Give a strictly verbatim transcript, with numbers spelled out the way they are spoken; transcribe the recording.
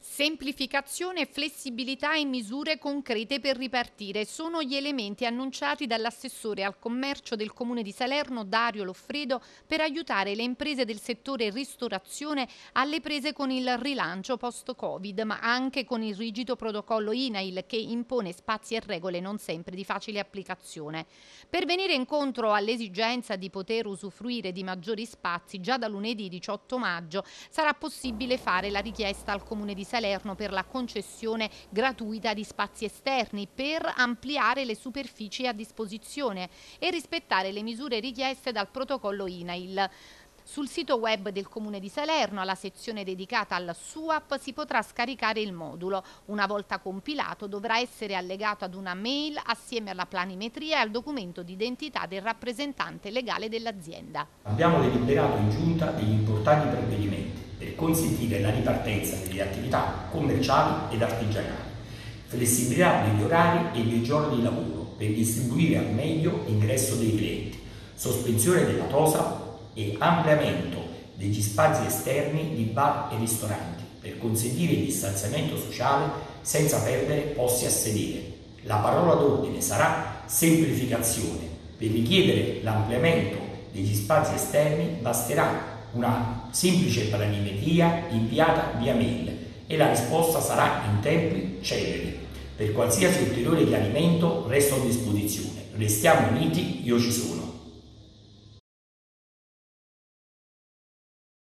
Semplificazione, flessibilità e misure concrete per ripartire sono gli elementi annunciati dall'assessore al commercio del Comune di Salerno Dario Loffredo per aiutare le imprese del settore ristorazione alle prese con il rilancio post-Covid, ma anche con il rigido protocollo I N A I L che impone spazi e regole non sempre di facile applicazione. Per venire incontro all'esigenza di poter usufruire di maggiori spazi, già da lunedì diciotto maggio sarà possibile fare la richiesta al Comune di Salerno per la concessione gratuita di spazi esterni per ampliare le superfici a disposizione e rispettare le misure richieste dal protocollo I N A I L. Sul sito web del Comune di Salerno, alla sezione dedicata al S U A P, si potrà scaricare il modulo. Una volta compilato dovrà essere allegato ad una mail assieme alla planimetria e al documento di identità del rappresentante legale dell'azienda. Abbiamo deliberato in giunta degli importanti provvedimenti per consentire la ripartenza delle attività commerciali ed artigianali, flessibilità degli orari e dei giorni di lavoro per distribuire al meglio l'ingresso dei clienti, sospensione della tosa e ampliamento degli spazi esterni di bar e ristoranti per consentire il distanziamento sociale senza perdere posti a sedere. La parola d'ordine sarà semplificazione. Per richiedere l'ampliamento degli spazi esterni basterà una semplice planimetria inviata via mail e la risposta sarà in tempi celeri. Per qualsiasi ulteriore chiarimento resto a disposizione. Restiamo uniti, io ci sono.